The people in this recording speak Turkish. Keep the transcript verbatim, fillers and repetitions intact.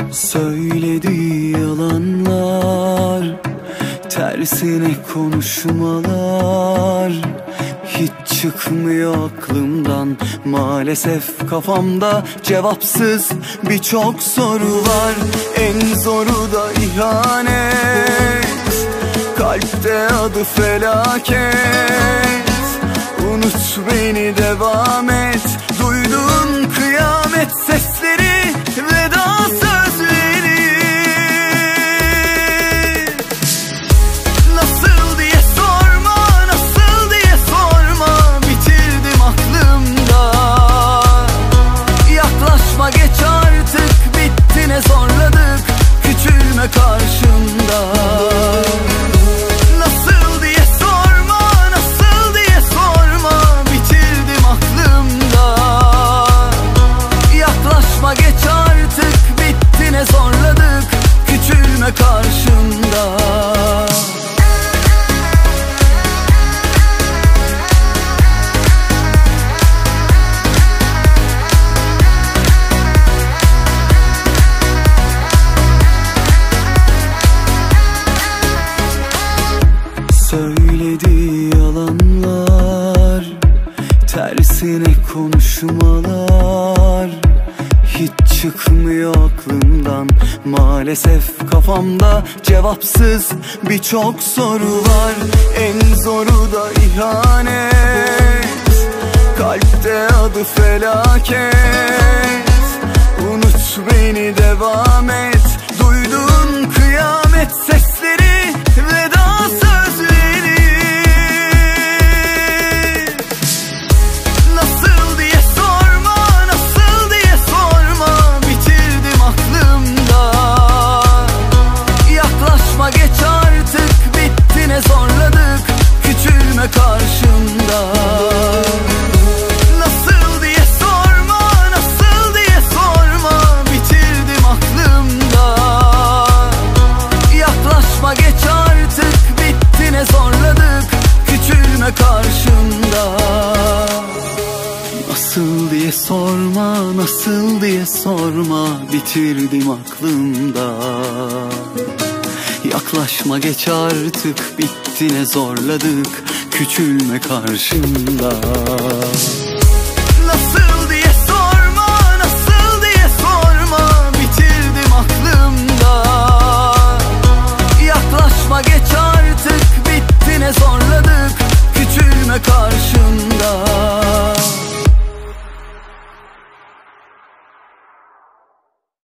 Söylediği yalanlar, tersine konuşmalar hiç çıkmıyor aklımdan. Maalesef kafamda cevapsız birçok soru var. En zoru da ihanet, kalpte adı felaket. Unut beni, devam et. Duyduğun kıyamet sesleri, veda sözleri. Nasıl diye sorma, nasıl diye sorma, bitirdim aklımda. Yaklaşma, geç artık, bitti ne zorladık, küçülme karşımda. Nasıl diye sorma, nasıl diye sorma, bitirdim aklımda. Yaklaşma, geç artık, bitti ne zorladık, küçülme karşımda. Söylediği yalanlar, tersine konuşmalar hiç çıkmıyor aklımdan. Maalesef kafamda cevapsız birçok soru var. En zoru da ihanet, kalpte adı felaket. Unut beni, devam et. Duyduğun kıyamet sesleri, veda sözleri. Nasıl diye sorma, nasıl diye sorma, bitirdim aklımda. Yaklaşma, geç artık, bitti ne zorladık, küçülme karşımda. Nasıl diye sorma, nasıl diye sorma, bitirdim aklımda. Yaklaşma, geç artık, bitti ne zorladık, küçülme karşımda. Nasıl diye sorma, nasıl diye sorma, bitirdim aklımda. Yaklaşma, geç artık, bitti ne zorladık, küçülme karşımda.